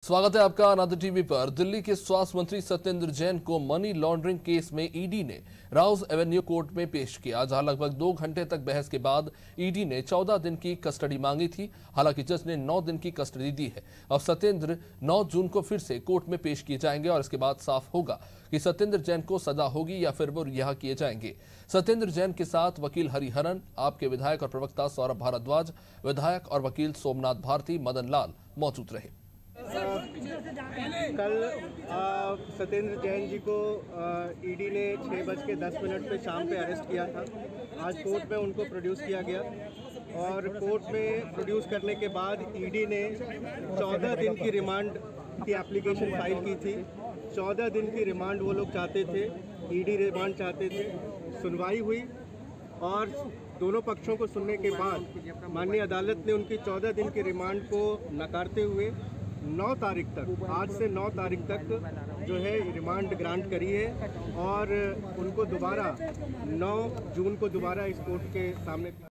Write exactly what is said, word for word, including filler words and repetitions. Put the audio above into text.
स्वागत है आपका आनंद टीवी पर। दिल्ली के स्वास्थ्य मंत्री सत्येंद्र जैन को मनी लॉन्ड्रिंग केस में ईडी ने राउज एवेन्यू कोर्ट में पेश किया, जहां लगभग दो घंटे तक बहस के बाद ईडी ने चौदह दिन की कस्टडी मांगी थी। हालांकि जज ने नौ दिन की कस्टडी दी है। अब सत्येंद्र नौ जून को फिर से कोर्ट में पेश किए जाएंगे और इसके बाद साफ होगा कि सत्येंद्र जैन को सजा होगी या फिर वो रिहा किए जाएंगे। सत्येंद्र जैन के साथ वकील हरिहरन, आपके विधायक और प्रवक्ता सौरभ भारद्वाज, विधायक और वकील सोमनाथ भारती, मदन लाल मौजूद रहे। कल सत्येंद्र जैन जी को ईडी ने छः बज के दस मिनट पे शाम पे अरेस्ट किया था। आज कोर्ट में उनको प्रोड्यूस किया गया और कोर्ट में प्रोड्यूस करने के बाद ईडी ने चौदह दिन की रिमांड की एप्लीकेशन फाइल की थी। चौदह दिन की रिमांड वो लोग चाहते थे, ईडी रिमांड चाहते थे। सुनवाई हुई और दोनों पक्षों को सुनने के बाद माननीय अदालत ने उनकी चौदह दिन की रिमांड को नकारते हुए नौ तारीख तक, आज से नौ तारीख तक जो है रिमांड ग्रांट करी है और उनको दोबारा नौ जून को दोबारा इस कोर्ट के सामने